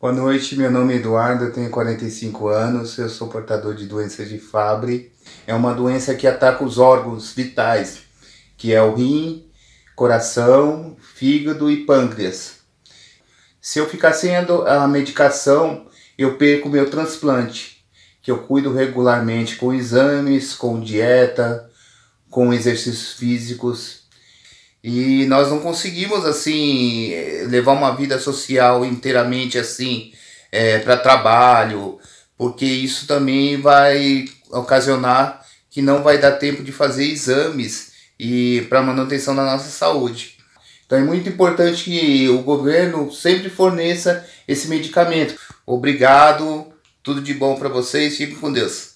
Boa noite, meu nome é Eduardo, eu tenho 45 anos, eu sou portador de doença de Fabry. É uma doença que ataca os órgãos vitais, que é o rim, coração, fígado e pâncreas. Se eu ficar sem a medicação, eu perco meu transplante, que eu cuido regularmente com exames, com dieta, com exercícios físicos. E nós não conseguimos assim levar uma vida social inteiramente assim para trabalho, porque isso também vai ocasionar que não vai dar tempo de fazer exames e para manutenção da nossa saúde. Então é muito importante que o governo sempre forneça esse medicamento. Obrigado, tudo de bom para vocês, fiquem com Deus.